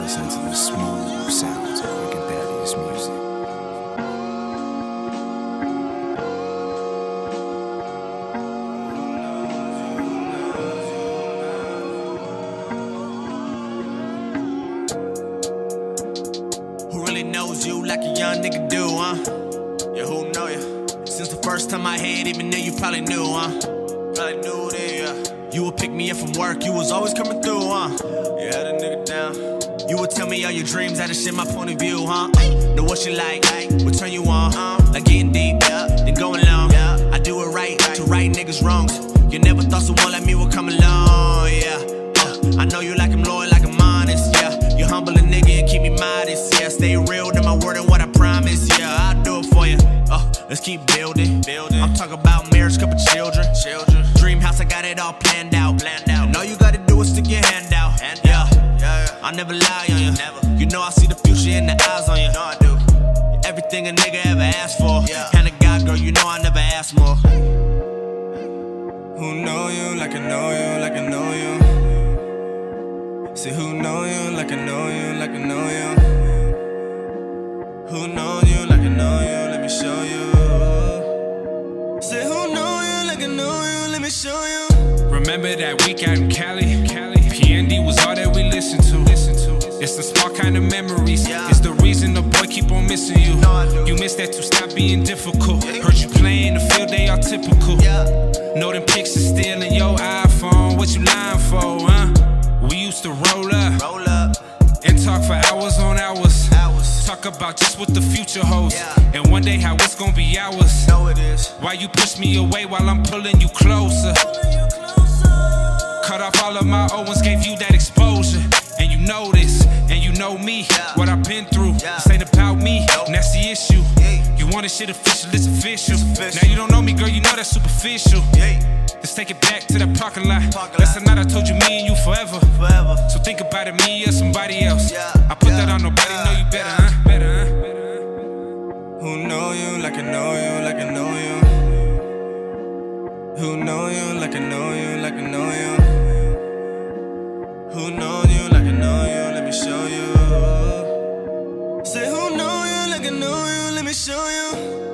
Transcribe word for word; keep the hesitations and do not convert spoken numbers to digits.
listening to the smooth sounds of KXNNEDYS music. Who really knows you like a young nigga do, huh? Yeah, who know you? Since the first time I had, even though you probably knew, huh? Probably knew that, yeah. You would pick me up from work, you was always coming through, huh? You had a nigga down. You would tell me all your dreams, how to shit my point of view, huh? Know what you like, would turn you on, huh? Like getting deep, yeah, then going long, yeah. I do it right, to right niggas wrongs. You never thought someone like me would come along, yeah. Uh, I know you like him loyal, like I'm honest, yeah. You humble a nigga and keep me modest, yeah. Stay real to my word and what I promise, yeah. I'll do it for you. Uh, let's keep building. building. I'm talking about marriage, couple children. children. Dream house, I got it all planned out. Planned out. And all you gotta do is stick your hand out. Hand yeah. Out. Yeah, yeah. I never lie on you. Never. You know I see the future in the eyes on you. No, I do. You're everything a nigga ever asked for. Yeah. Kind of guy, girl, you know I never asked more. Who know you like I know you, like I know you? Say who know you like I know you, like I know you? Who know you like I know you? Let me show you. Say who know you like I know you? Let me show you. Remember that week out in Cali? Cali. P N D was all that we listened to. Listen to. It's the small kind of memories. Yeah. It's the reason the boy keep on missing you. No, I do. You missed that to stop being difficult. Yeah. Heard you playing the field, they are typical. Yeah. Know them pics are still in your iPhone. What you lying for, huh? We used to roll up, roll up, and talk for hours on hours. hours. Talk about just what the future holds, yeah. And one day how it's gonna be ours. Know it is. Why you push me away while I'm pulling you closer? Pulling you closer. Cut off all of my old ones, gave you that exposure. And you know this, and you know me, yeah. What I've been through. Yeah. This ain't about me, nope. And that's the issue. Yeah. You want this shit official, it's official. It's official. Now you don't know me, girl, you know that's superficial. Yeah. Let's take it back to that parking lot. Parking Last lot. night I told you me and you forever. Forever. So think about it, me or somebody else. Yeah. I put yeah. that on nobody, yeah. know you better, yeah. huh? Better, huh? Who know you like I know you, like I know you? Who know you like I know you, like I know you? Who know you like I know you? Let me show you. Say who know you like I know you? Let me show you.